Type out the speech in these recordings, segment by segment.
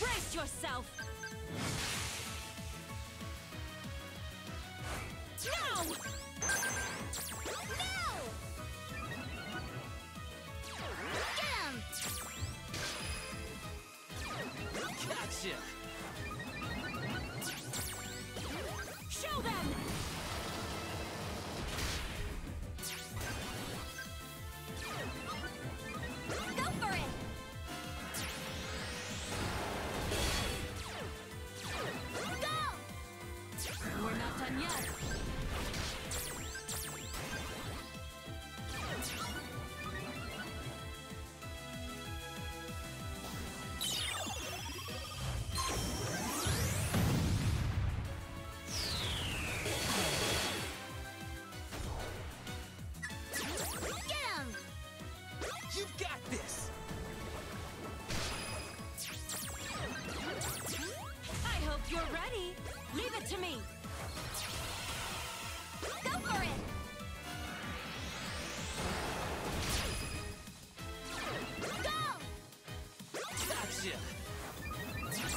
Brace yourself! No! No! Get him! Gotcha! Show them! Go for it! Go! We're not done yet. You've got this! I hope you're ready. Leave it to me. Go for it! Go! Gotcha!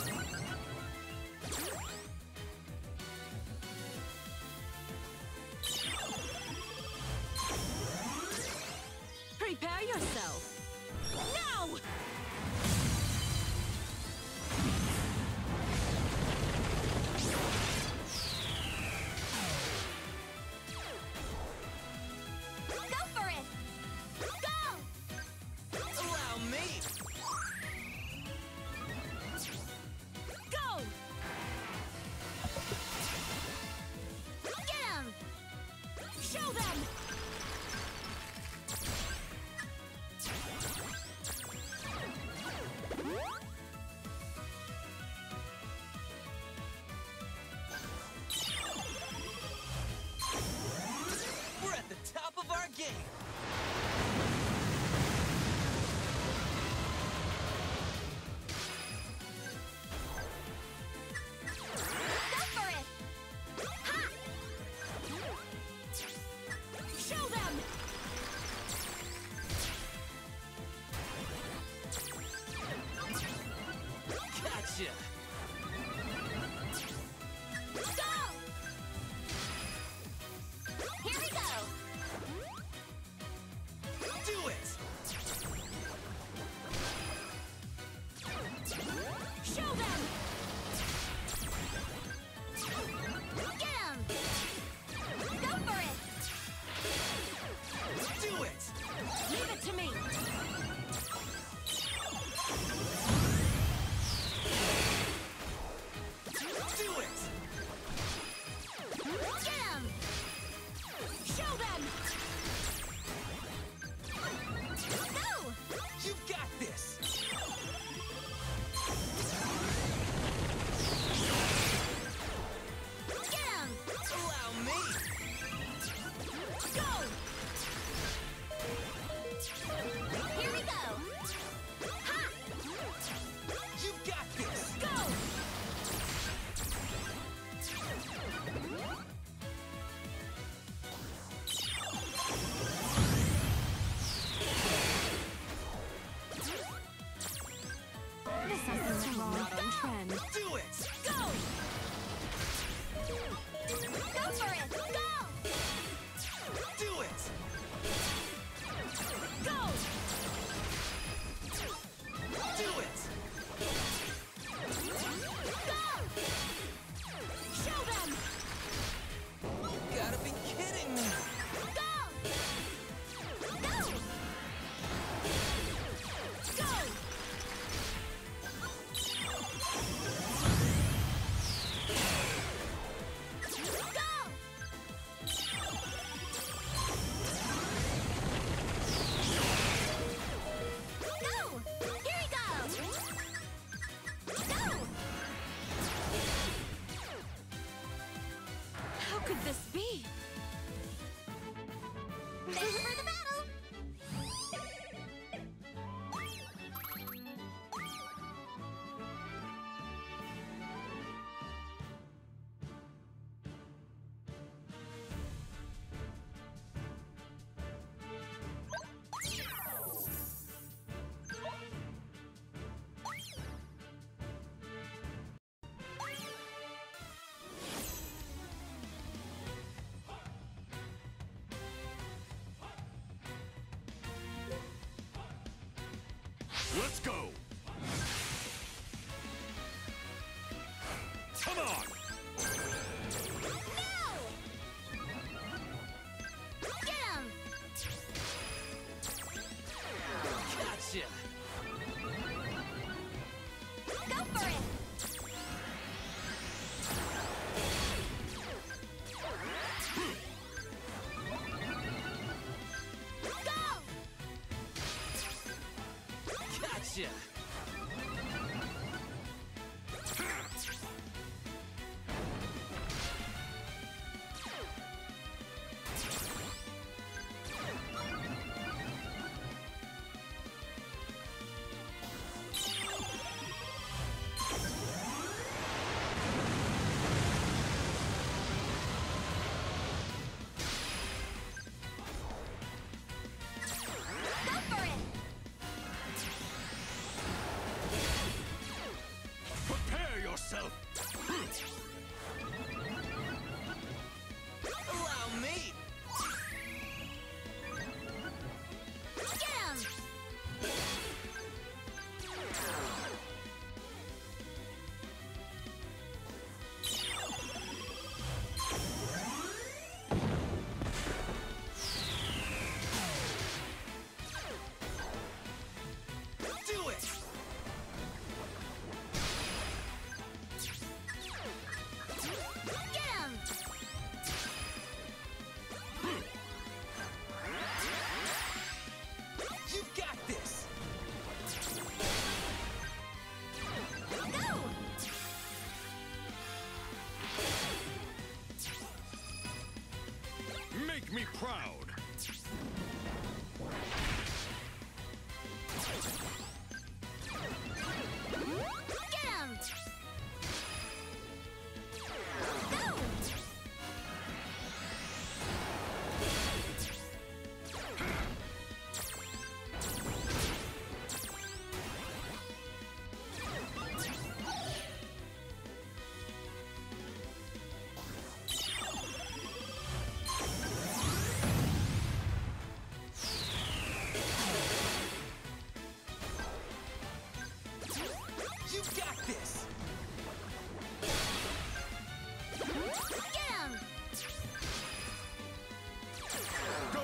Prepare yourself. No! Go for it! Go! Allow me! Go! Get him! Show them! Let's go! Come on! No! Get him! Gotcha! Go for it! Go! Gotcha! Go for it! Prepare yourself! Allow me! Get him! Do it! Get him! You've got this! Go! Make me proud! Get him! Go! You've got this! Get him! Go!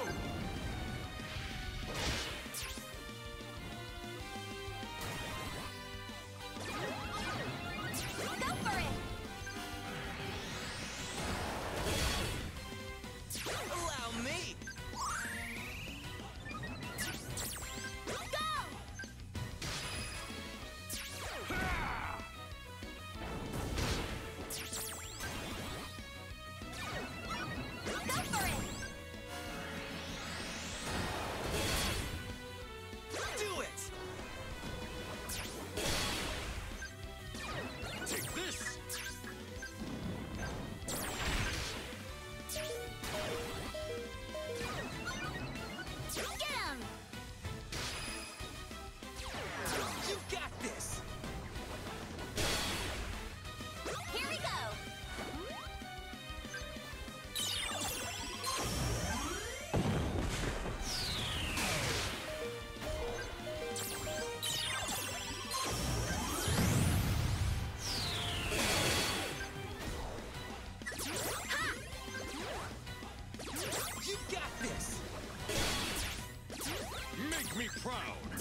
Go for it! Allow me! Go! Go for it! Do it! Take this! Get him! You've got this! Here we go! Ha! You've got this! Make me proud!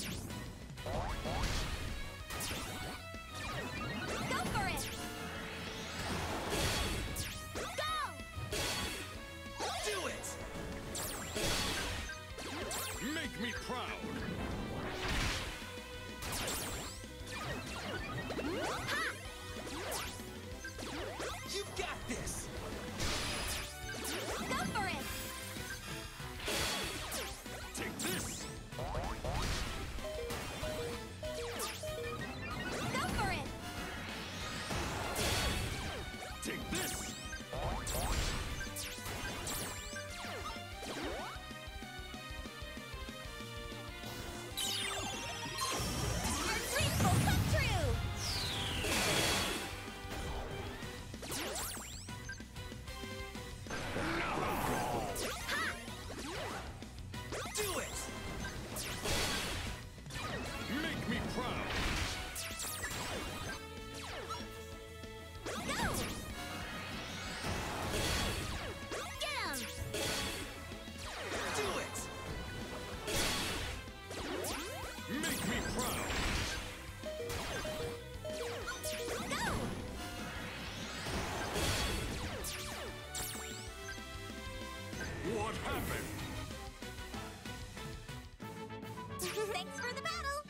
Go for it! Go! Do it! Make me proud! Ha! You've got this! Go for it! Take this! Go for it! Take this! Make me proud. Go! What happened? Thanks for the battle!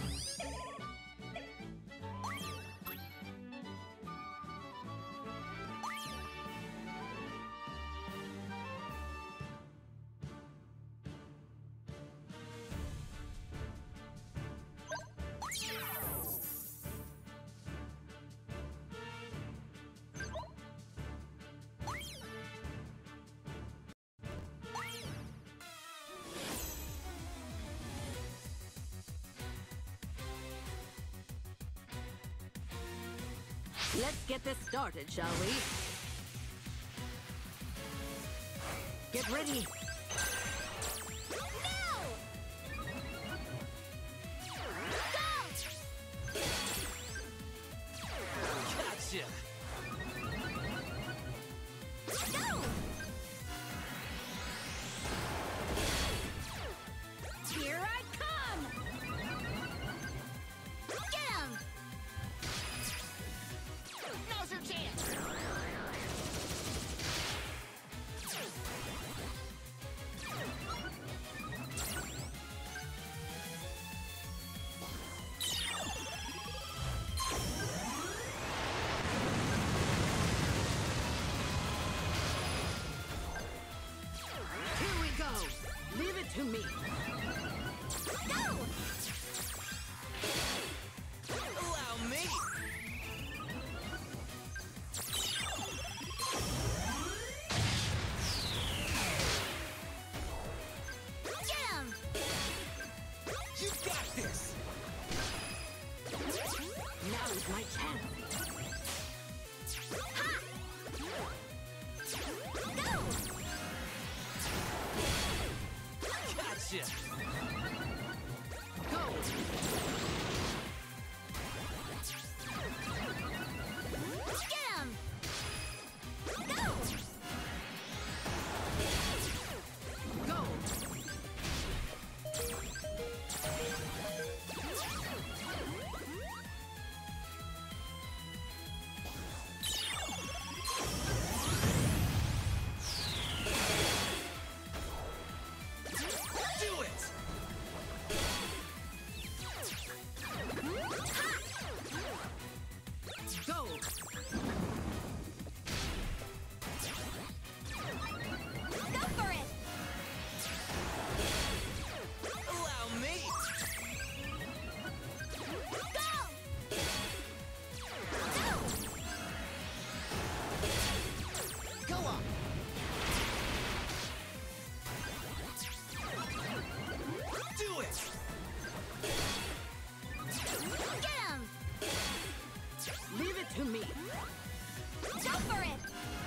Let's get this started, shall we? Get ready. Now! Gotcha! Go! Go! Here I come! Get him! Now's your chance! Here we go. Leave it to me. Go! Allow me! Get him! You got this! Now is my chance. Ha! Go! Gotcha! Go. Get him! Go! Go. Do it! Go. Go for it! Allow me! Go! Go! Go on! Do it! Get him! Leave it to me. Go for it!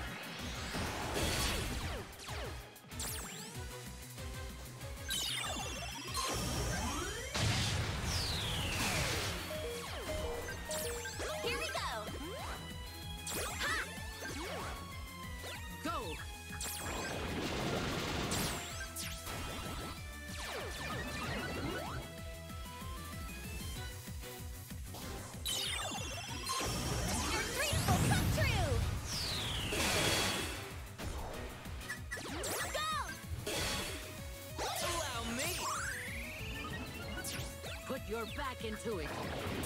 Here we go! Ha! Go. Your dreams will come true! Go! Allow me! Put your back into it.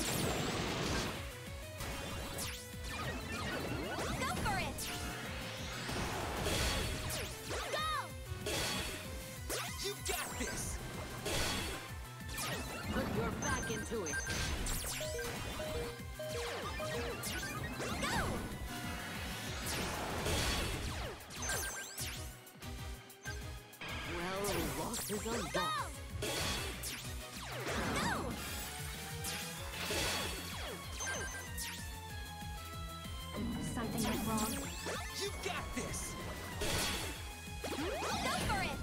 Go for it! Go! You got this! Put your back into it. Go! Well, lost is a Go! loss. Go! Something went wrong. You got this! Go for it!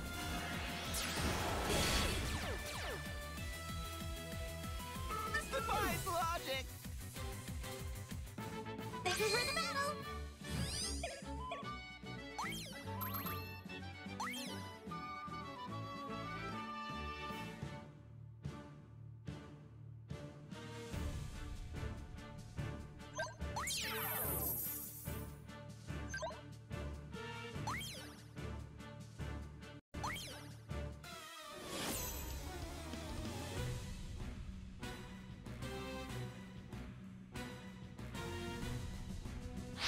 This defies logic! Thank you for the battle!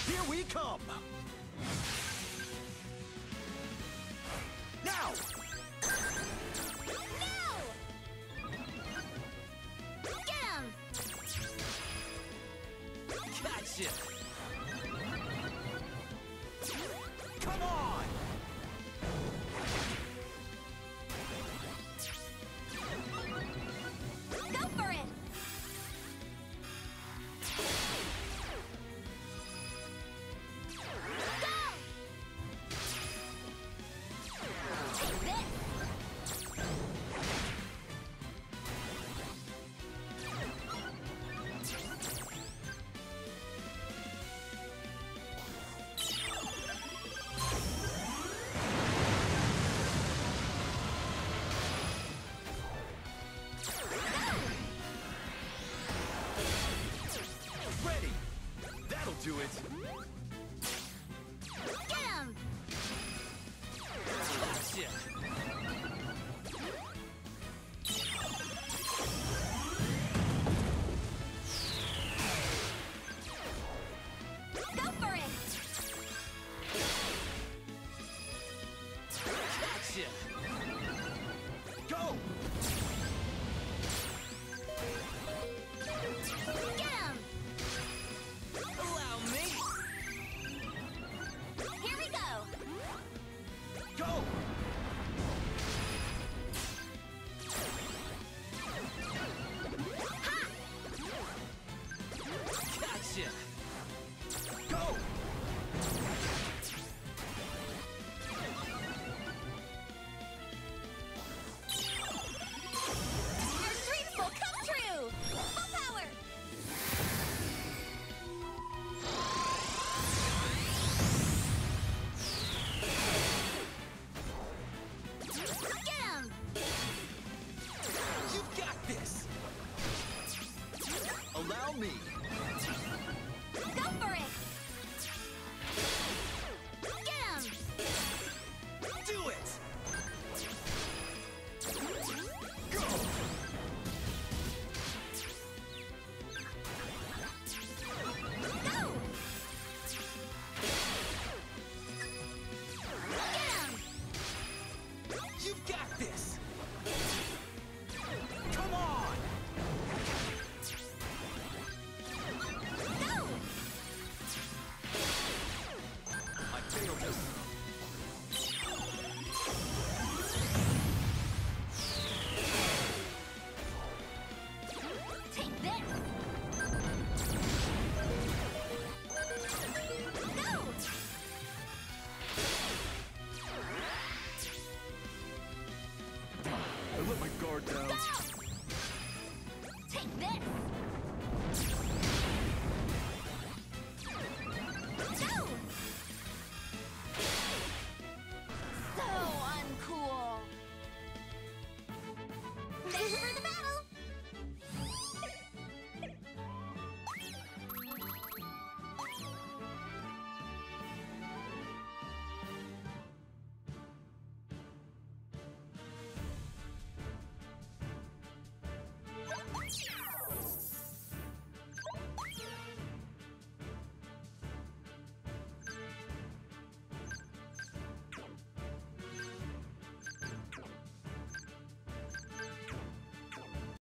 Here we come! Now! No! Get him! Gotcha! Come on! Go for it! Go! Take this! Ready! That'll do it! Get him! Gotcha! Go for it! Gotcha! Go! Get him! Allow me! Here we go! Go! Ha! Gotcha! Go! Your dreams will come true! Full power! Get him! You got this! Allow me!